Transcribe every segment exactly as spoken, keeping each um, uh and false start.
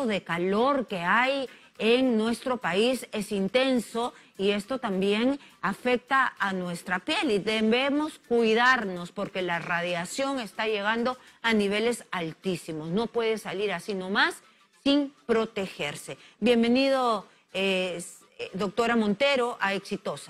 de calor que hay en nuestro país es intenso y esto también afecta a nuestra piel y debemos cuidarnos porque la radiación está llegando a niveles altísimos. No puede salir así nomás sin protegerse. Bienvenido, eh, doctora Montero, a Exitosa.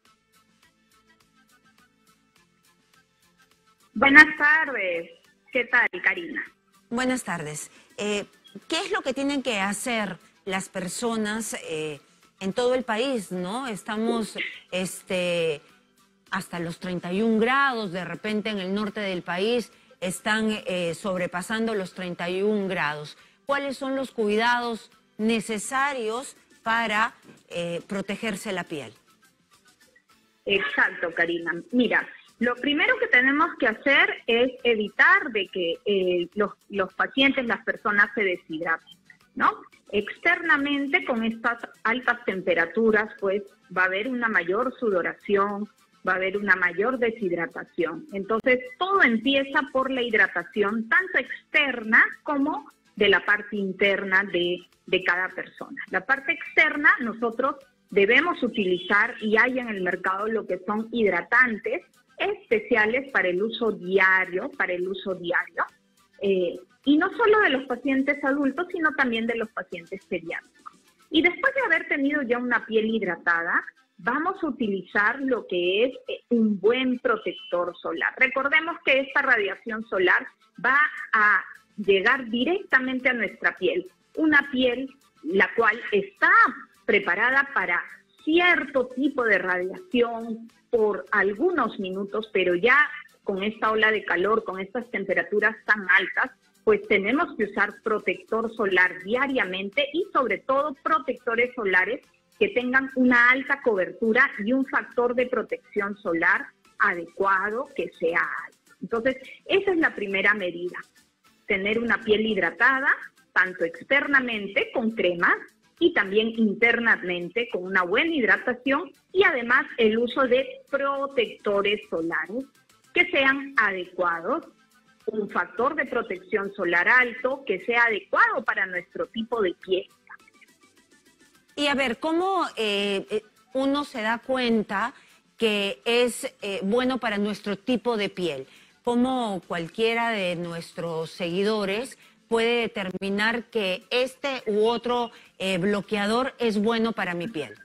Buenas tardes. ¿Qué tal, Karina? Buenas tardes. Eh, ¿Qué es lo que tienen que hacer las personas eh, en todo el país, no? Estamos este, hasta los treinta y un grados, de repente en el norte del país están eh, sobrepasando los treinta y un grados. ¿Cuáles son los cuidados necesarios para eh, protegerse la piel? Exacto, Karina. Mira, lo primero que tenemos que hacer es evitar de que eh, los, los pacientes, las personas se deshidraten, ¿no? Externamente, con estas altas temperaturas, pues va a haber una mayor sudoración, va a haber una mayor deshidratación. Entonces, todo empieza por la hidratación, tanto externa como de la parte interna de, de cada persona. La parte externa, nosotros debemos utilizar, y hay en el mercado lo que son hidratantes especiales para el uso diario, para el uso diario, eh, y no solo de los pacientes adultos, sino también de los pacientes pediátricos. Y después de haber tenido ya una piel hidratada, vamos a utilizar lo que es un buen protector solar. Recordemos que esta radiación solar va a llegar directamente a nuestra piel, una piel la cual está preparada para cierto tipo de radiación por algunos minutos, pero ya con esta ola de calor, con estas temperaturas tan altas, pues tenemos que usar protector solar diariamente y sobre todo protectores solares que tengan una alta cobertura y un factor de protección solar adecuado que sea alto. Entonces, esa es la primera medida, tener una piel hidratada, tanto externamente con cremas y también internamente con una buena hidratación y además el uso de protectores solares que sean adecuados, un factor de protección solar alto que sea adecuado para nuestro tipo de piel. Y a ver, ¿cómo eh, uno se da cuenta que es eh, bueno para nuestro tipo de piel? ¿Cómo cualquiera de nuestros seguidores puede determinar que este u otro eh, bloqueador es bueno para mi piel?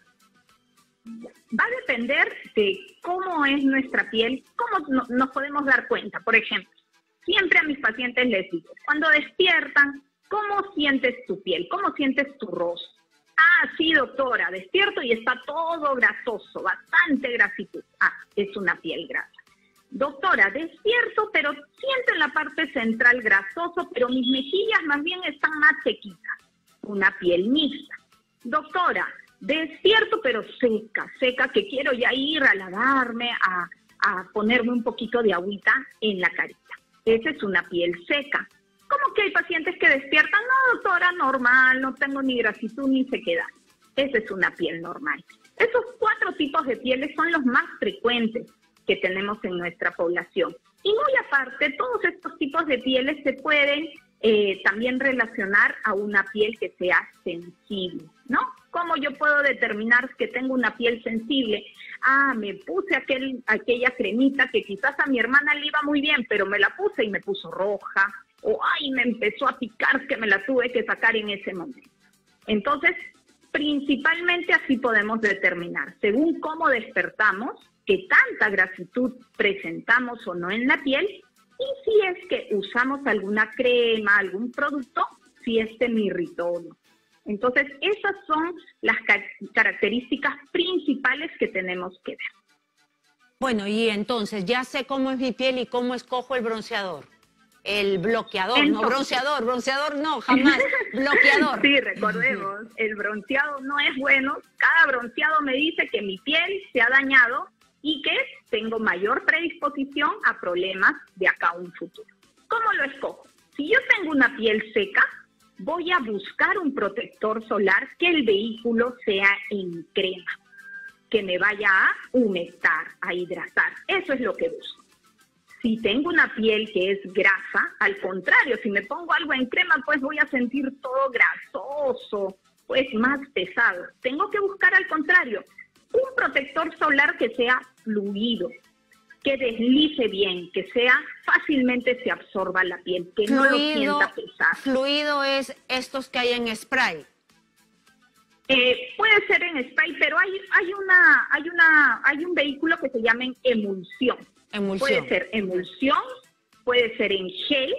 Va a depender de cómo es nuestra piel, cómo no, nos podemos dar cuenta. Por ejemplo, siempre a mis pacientes les digo, cuando despiertan, ¿cómo sientes tu piel? ¿Cómo sientes tu rostro? Ah, sí, doctora, despierto y está todo grasoso, bastante grasitud. Ah, es una piel grasa. Doctora, despierto, pero siento en la parte central grasoso, pero mis mejillas más bien están más sequitas. Una piel mixta. Doctora, despierto, pero seca, seca, que quiero ya ir a lavarme, a, a ponerme un poquito de agüita en la carita. Esa es una piel seca. ¿Cómo que hay pacientes que despiertan? No, doctora, normal, no tengo ni grasitud ni sequedad. Esa es una piel normal. Esos cuatro tipos de pieles son los más frecuentes que tenemos en nuestra población. Y muy aparte, todos estos tipos de pieles se pueden eh, también relacionar a una piel que sea sensible, ¿no? ¿Cómo yo puedo determinar que tengo una piel sensible? Ah, me puse aquel, aquella cremita que quizás a mi hermana le iba muy bien, pero me la puse y me puso roja, o ay, me empezó a picar que me la tuve que sacar en ese momento. Entonces, principalmente así podemos determinar, según cómo despertamos, qué tanta grasitud presentamos o no en la piel, y si es que usamos alguna crema, algún producto, si este me irritó o no. Entonces, esas son las características principales que tenemos que ver. Bueno, y entonces ya sé cómo es mi piel y cómo escojo el bronceador. El bloqueador, entonces, no bronceador, bronceador no, jamás, bloqueador. Sí, recordemos, el bronceado no es bueno. Cada bronceado me dice que mi piel se ha dañado y que tengo mayor predisposición a problemas de acá a un futuro. ¿Cómo lo escojo? Si yo tengo una piel seca, voy a buscar un protector solar que el vehículo sea en crema, que me vaya a humectar, a hidratar. Eso es lo que busco. Si tengo una piel que es grasa, al contrario, si me pongo algo en crema, pues voy a sentir todo grasoso, pues más pesado. Tengo que buscar al contrario, un protector solar que sea fluido, que deslice bien, que sea fácilmente se absorba la piel, que fluido, no lo sienta pesado. Fluido es estos que hay en spray. Eh, puede ser en spray, pero hay, hay una, hay una, hay un vehículo que se llama emulsión. Emulsión. Puede ser emulsión, puede ser en gel,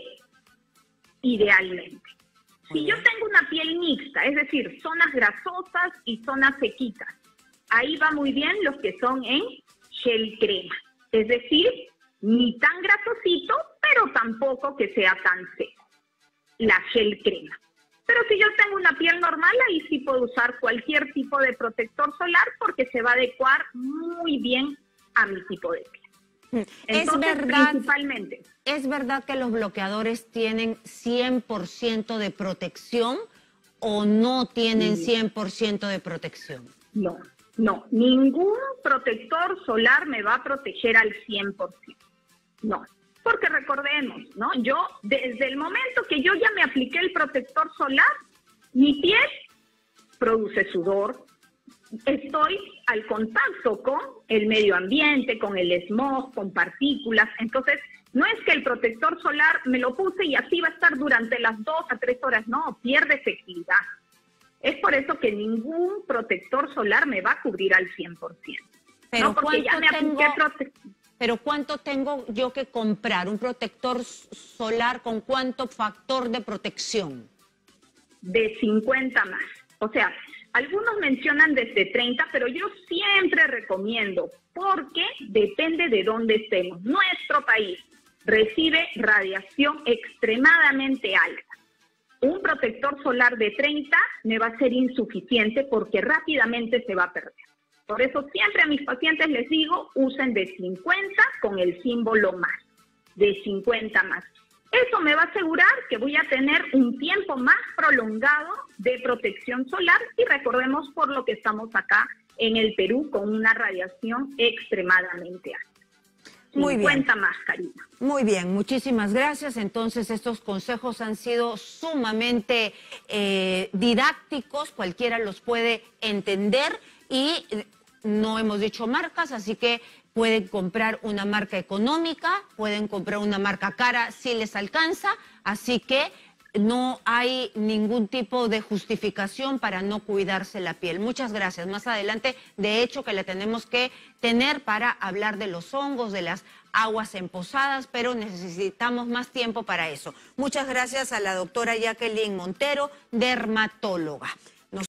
idealmente. Si yo tengo una piel mixta, es decir, zonas grasosas y zonas sequitas, ahí va muy bien los que son en gel crema. Es decir, ni tan grasosito, pero tampoco que sea tan seco. La gel crema. Pero si yo tengo una piel normal, ahí sí puedo usar cualquier tipo de protector solar porque se va a adecuar muy bien a mi tipo de piel. Entonces, es verdad, principalmente. ¿Es verdad que los bloqueadores tienen cien por ciento de protección o no tienen cien por ciento de protección? No, no. Ningún protector solar me va a proteger al cien por ciento. No. Porque recordemos, ¿no? Yo, desde el momento que yo ya me apliqué el protector solar, mi piel produce sudor, estoy al contacto con el medio ambiente, con el smog, con partículas. Entonces, no es que el protector solar me lo puse y así va a estar durante las dos a tres horas. No, pierde efectividad. Es por eso que ningún protector solar me va a cubrir al cien por ciento. Pero no, porque ya me apliqué tengo... protector. Pero ¿cuánto tengo yo que comprar? ¿Un protector solar con cuánto factor de protección? De cincuenta más. O sea, algunos mencionan desde treinta, pero yo siempre recomiendo, porque depende de dónde estemos. Nuestro país recibe radiación extremadamente alta. Un protector solar de treinta me va a ser insuficiente porque rápidamente se va a perder. Por eso siempre a mis pacientes les digo, usen de cincuenta con el símbolo más, de cincuenta más. Eso me va a asegurar que voy a tener un tiempo más prolongado de protección solar y recordemos por lo que estamos acá en el Perú con una radiación extremadamente alta. Muy cincuenta bien. más, Karina. Muy bien, muchísimas gracias. Entonces estos consejos han sido sumamente eh, didácticos, cualquiera los puede entender y no hemos dicho marcas, así que pueden comprar una marca económica, pueden comprar una marca cara si les alcanza, así que no hay ningún tipo de justificación para no cuidarse la piel. Muchas gracias. Más adelante, de hecho, que la tenemos que tener para hablar de los hongos, de las aguas emposadas, pero necesitamos más tiempo para eso. Muchas gracias a la doctora Jacqueline Montero, dermatóloga.